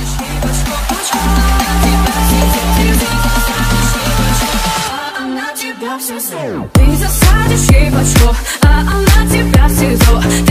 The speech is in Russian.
Ты засадишь ей в очко, а она тебя в СИЗО.